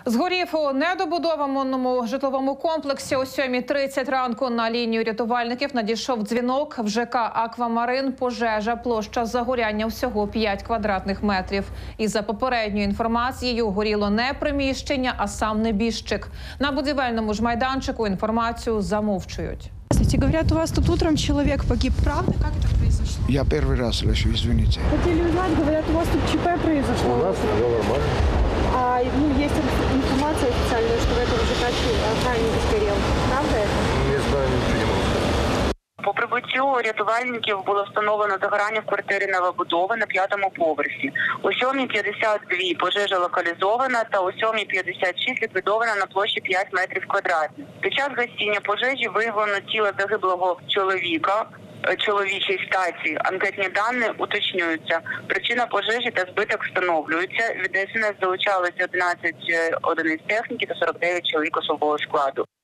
Згорів у недобудованому житловому комплексі о 7:30 ранку на лінію рятувальників надійшов дзвінок в ЖК «Аквамарин». Пожежа, площа загоряння всього 5 квадратних метрів. І за попередньою інформацією, горіло не приміщення, а сам небіжчик. На будівельному ж майданчику інформацію замовчують. Здравствуйте, говорят, у вас тут утром человек погиб, правда? Как это произошло? Я первый раз слышу, извините. Хотели узнать, говорят, у вас тут ЧП произошло. У нас все нормально. Есть информация официальная, что в этом ЖК охранник сгорел. Правда это? Не знаю, ничего не могу сказать. По прибуттю рятувальників було встановлено загорання в квартирі новобудови на 5-му поверсі. О 7:52 пожежа локалізована та о 7:56 ліквідована на площі 5 метрів квадратних. Під час гасіння пожежі виявлено тіло загиблого чоловіка чоловічій статі. Анкетні дані уточнюються. Причина пожежі та збиток встановлюються. Від ДСНС залучалися 11 одиниць техніки та 49 чоловік особового складу.